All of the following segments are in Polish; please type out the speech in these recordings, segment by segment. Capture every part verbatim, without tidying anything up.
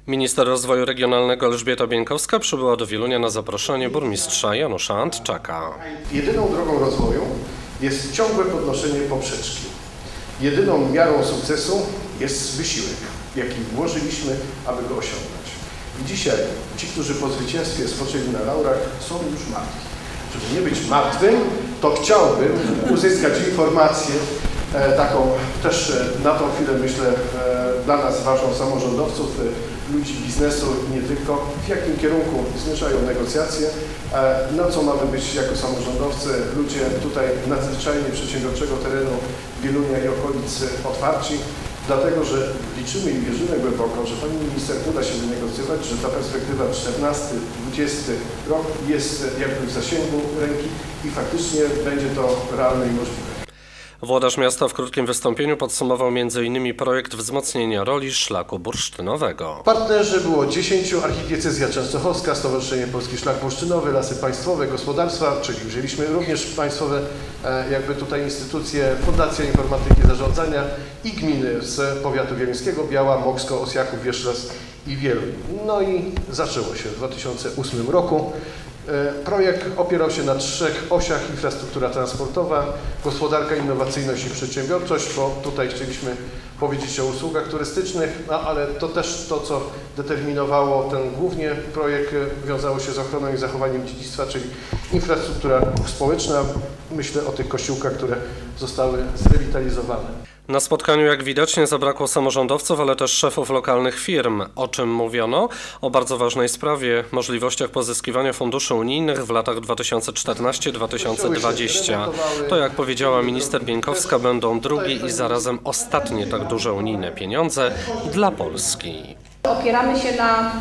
Minister Rozwoju Regionalnego Elżbieta Bieńkowska przybyła do Wielunia na zaproszenie burmistrza Janusza Antczaka. Jedyną drogą rozwoju jest ciągłe podnoszenie poprzeczki. Jedyną miarą sukcesu jest wysiłek, jaki włożyliśmy, aby go osiągnąć. I dzisiaj ci, którzy po zwycięstwie spoczęli na laurach, są już martwi. Żeby nie być martwym, to chciałbym uzyskać informację e, taką też e, na tą chwilę, myślę, e, dla nas ważną, samorządowców, e, ludzi biznesu i nie tylko, w jakim kierunku zmierzają negocjacje, e, na co mamy być jako samorządowcy, ludzie tutaj nadzwyczajnie przedsiębiorczego terenu Wielunia i okolicy otwarci, dlatego że liczymy i wierzymy głęboko, że pani minister uda się wynegocjować, że ta perspektywa czternasty dwudziesty rok jest jakby w zasięgu ręki i faktycznie będzie to realne i możliwe. Włodarz miasta w krótkim wystąpieniu podsumował między innymi projekt wzmocnienia roli szlaku bursztynowego. Partnerzy było dziesięciu, archidiecezja częstochowska, Stowarzyszenie Polski Szlak Bursztynowy, Lasy Państwowe, Gospodarstwa, czyli wzięliśmy również państwowe jakby tutaj instytucje, Fundacja Informatyki Zarządzania i gminy z powiatu wieluńskiego, Biała, Moksko, Osjaków, Wierzchlas i Wieluń. No i zaczęło się w dwa tysiące ósmym roku. Projekt opierał się na trzech osiach: infrastruktura transportowa, gospodarka, innowacyjność i przedsiębiorczość, bo tutaj chcieliśmy powiedzieć o usługach turystycznych, no ale to też to, co determinowało ten głównie projekt, wiązało się z ochroną i zachowaniem dziedzictwa, czyli infrastruktura społeczna. Myślę o tych kościółkach, które zostały zrewitalizowane. Na spotkaniu, jak widać, nie zabrakło samorządowców, ale też szefów lokalnych firm. O czym mówiono? O bardzo ważnej sprawie, możliwościach pozyskiwania funduszy unijnych w latach dwa tysiące czternastym do dwa tysiące dwudziestego. To, jak powiedziała minister Bieńkowska, będą drugie i zarazem ostatnie tak duże unijne pieniądze dla Polski. Opieramy się na,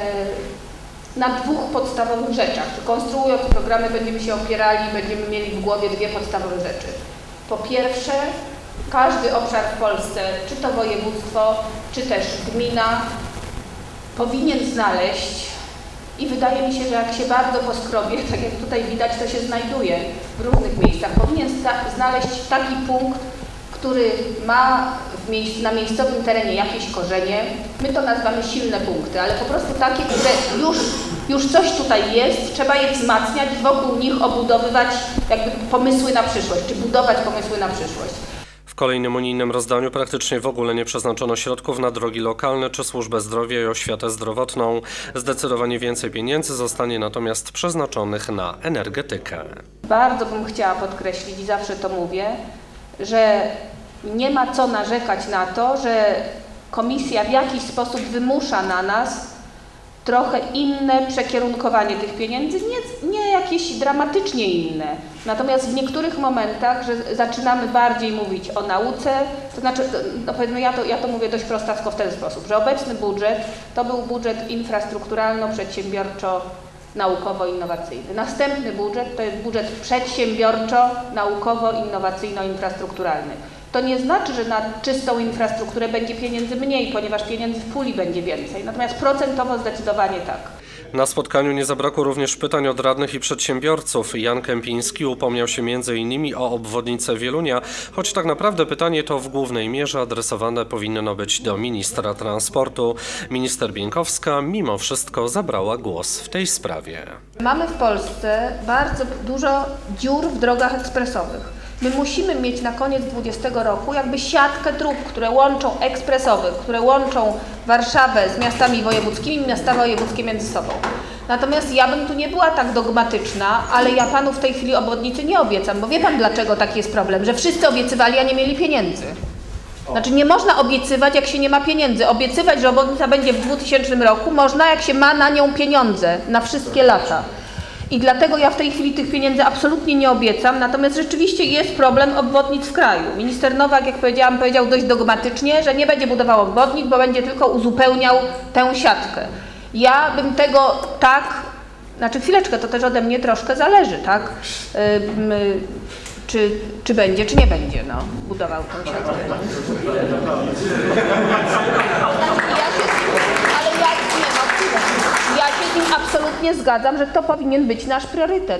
na dwóch podstawowych rzeczach. Konstruując programy, będziemy się opierali, będziemy mieli w głowie dwie podstawowe rzeczy. Po pierwsze, każdy obszar w Polsce, czy to województwo, czy też gmina, powinien znaleźć, i wydaje mi się, że jak się bardzo poskrobie, tak jak tutaj widać, to się znajduje w różnych miejscach, powinien znaleźć taki punkt, który ma w miejsc na miejscowym terenie jakieś korzenie. My to nazywamy silne punkty, ale po prostu takie, które już, już coś tutaj jest, trzeba je wzmacniać, wokół nich obudowywać jakby pomysły na przyszłość, czy budować pomysły na przyszłość. W kolejnym unijnym rozdaniu praktycznie w ogóle nie przeznaczono środków na drogi lokalne czy służbę zdrowia i oświatę zdrowotną. Zdecydowanie więcej pieniędzy zostanie natomiast przeznaczonych na energetykę. Bardzo bym chciała podkreślić, i zawsze to mówię, że nie ma co narzekać na to, że Komisja w jakiś sposób wymusza na nas trochę inne przekierunkowanie tych pieniędzy, nie, nie jakieś dramatycznie inne. Natomiast w niektórych momentach, że zaczynamy bardziej mówić o nauce, to znaczy, no powiedzmy, ja to, ja to mówię dość prostacko w ten sposób, że obecny budżet to był budżet infrastrukturalno-przedsiębiorczo-naukowo-innowacyjny. Następny budżet to jest budżet przedsiębiorczo-naukowo-innowacyjno-infrastrukturalny. To nie znaczy, że na czystą infrastrukturę będzie pieniędzy mniej, ponieważ pieniędzy w puli będzie więcej. Natomiast procentowo zdecydowanie tak. Na spotkaniu nie zabrakło również pytań od radnych i przedsiębiorców. Jan Kępiński upomniał się między innymi o obwodnicę Wielunia, choć tak naprawdę pytanie to w głównej mierze adresowane powinno być do ministra transportu. Minister Bieńkowska mimo wszystko zabrała głos w tej sprawie. Mamy w Polsce bardzo dużo dziur w drogach ekspresowych. My musimy mieć na koniec dwudziestego roku jakby siatkę dróg, które łączą ekspresowych, które łączą Warszawę z miastami wojewódzkimi, miasta wojewódzkie między sobą. Natomiast ja bym tu nie była tak dogmatyczna, ale ja panu w tej chwili obwodnicy nie obiecam, bo wie pan, dlaczego taki jest problem, że wszyscy obiecywali, a nie mieli pieniędzy. Znaczy nie można obiecywać, jak się nie ma pieniędzy. Obiecywać, że obwodnica będzie w dwutysięcznym roku można, jak się ma na nią pieniądze na wszystkie lata. I dlatego ja w tej chwili tych pieniędzy absolutnie nie obiecam, natomiast rzeczywiście jest problem obwodnic w kraju. Minister Nowak, jak powiedziałam, powiedział dość dogmatycznie, że nie będzie budował obwodnic, bo będzie tylko uzupełniał tę siatkę. Ja bym tego tak, znaczy chwileczkę, to też ode mnie troszkę zależy, tak? Yy, czy, czy będzie, czy nie będzie, no, budował tę siatkę. Ja się z nim absolutnie zgadzam, że to powinien być nasz priorytet.